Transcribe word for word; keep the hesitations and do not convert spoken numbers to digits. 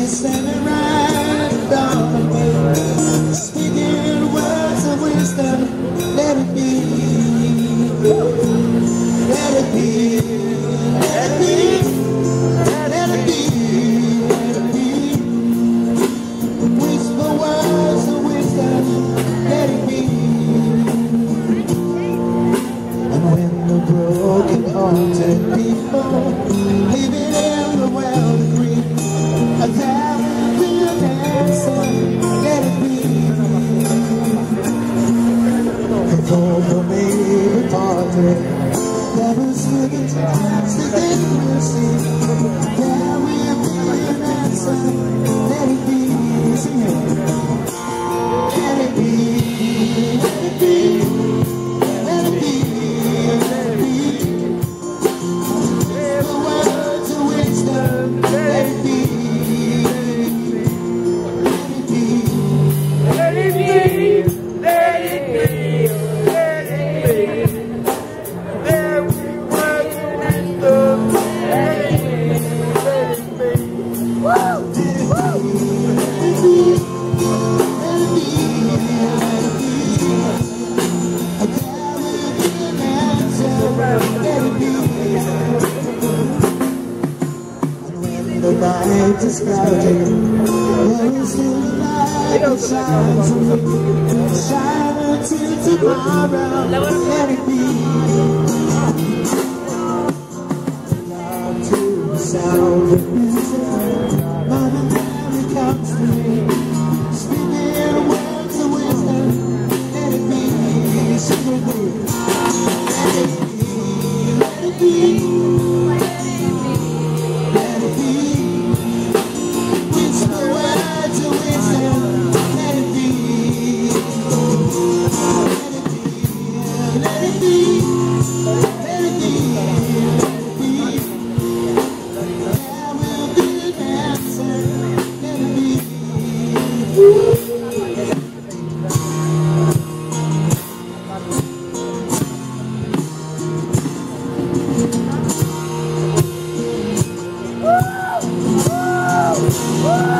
standing right down the way, speaking words of wisdom. Let it be, let it be, let it be, let it be, let it be. Whisper words of wisdom. Let it be. And when the broken-hearted people living in the world agree, a thousand will answer. Let it be. Before the baby party, there was slipping times that they will see. There will be an answer. Let it be. Sing it. Let it be. Let it be. Let it be. Let it be. The words of wisdom. Let it be. Let it be. Let it be. Let it be. There will be words of wisdom. Let it be. Let it be. Woo! Woo! Let it be. Let it be. Let it be. There will be an answer. Let it be. And when the night is cloudy, there is still a light that shines on me. Shine until tomorrow. Let it be. Loud to the sound of music, Mother Mary comes to me, speaking words of wisdom. Let it be. Sing it with me. Let it be. Let it be. Let it be. Whisper words of wisdom. Let it be. Let it be. Let it be. Let it be. Let it be. There will be an answer. Let it be. Woo! Woo! Woo!